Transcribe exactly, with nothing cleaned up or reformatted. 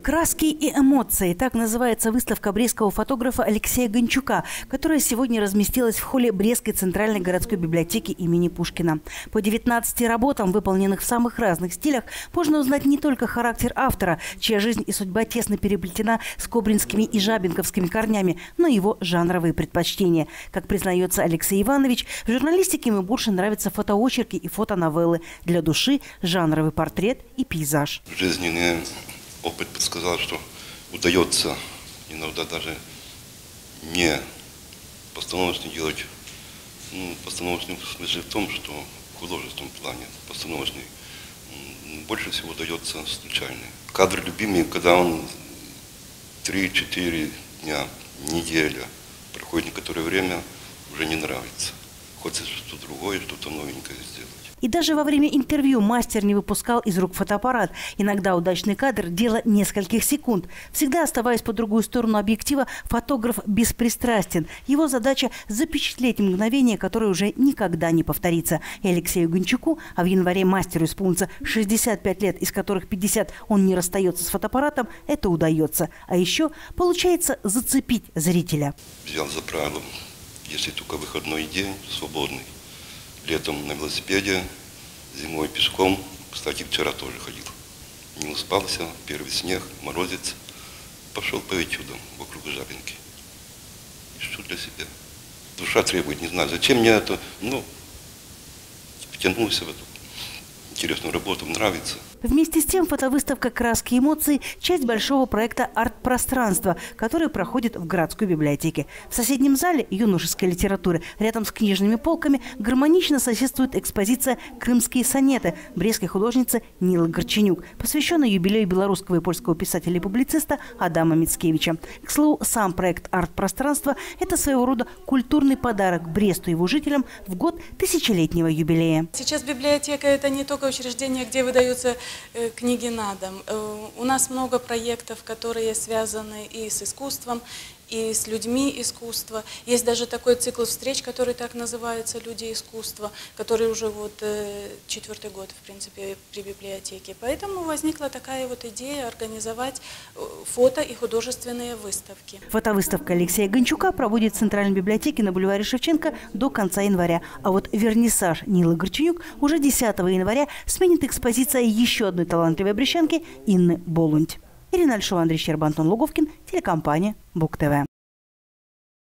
«Краски и эмоции» – так называется выставка брестского фотографа Алексея Гончука, которая сегодня разместилась в холле Брестской центральной городской библиотеки имени Пушкина. По девятнадцати работам, выполненных в самых разных стилях, можно узнать не только характер автора, чья жизнь и судьба тесно переплетена с кобринскими и жабинковскими корнями, но и его жанровые предпочтения. Как признается Алексей Иванович, в журналистике ему больше нравятся фотоочерки и фотоновеллы. Для души – жанровый портрет и пейзаж. Жизненный опыт подсказал, что удается иногда даже не постановочно делать, ну, постановочный в смысле в том, что в художественном плане постановочный больше всего дается случайный. Кадр любимый, когда он три-четыре дня, неделя, проходит некоторое время, уже не нравится. Хочется что-то другое, что-то новенькое сделать. И даже во время интервью мастер не выпускал из рук фотоаппарат. Иногда удачный кадр – дело нескольких секунд. Всегда оставаясь по другую сторону объектива, фотограф беспристрастен. Его задача – запечатлеть мгновение, которое уже никогда не повторится. И Алексею Гончуку, а в январе мастеру исполнится шестьдесят пять лет, из которых пятьдесят он не расстается с фотоаппаратом, это удается. А еще получается зацепить зрителя. Взял за правило, если только выходной день, свободный. Летом на велосипеде, зимой пешком. Кстати, вчера тоже ходил. Не успался, первый снег, морозец. Пошел по этюдам вокруг Жабинки. Ищу для себя. Душа требует, не знаю, зачем мне это. Ну, втянулся в эту интересную работу, нравится. Вместе с тем фотовыставка «Краски и эмоции» – часть большого проекта «Арт-пространство», который проходит в городской библиотеке. В соседнем зале юношеской литературы рядом с книжными полками гармонично соседствует экспозиция «Крымские сонеты» брестской художницы Нилы Горченюк, посвященная юбилею белорусского и польского писателя и публициста Адама Мицкевича. К слову, сам проект «Арт-пространство» – это своего рода культурный подарок Бресту и его жителям в год тысячелетнего юбилея. Сейчас библиотека – это не только учреждение, где выдаются книги на дом. У нас много проектов, которые связаны и с искусством, и с людьми искусства. Есть даже такой цикл встреч, который так называется «Люди искусства», который уже вот четвертый год, в принципе, при библиотеке. Поэтому возникла такая вот идея организовать фото- и художественные выставки. Фотовыставка Алексея Гончука проводит в Центральной библиотеке на бульваре Шевченко до конца января. А вот вернисаж Нилы Горченюк уже десятого января сменит экспозиция еще одной талантливой брестчанки Инны Болундь. Ирина Альшова, Андрей Щерба, Антон Луговкин, телекомпания БугТВ.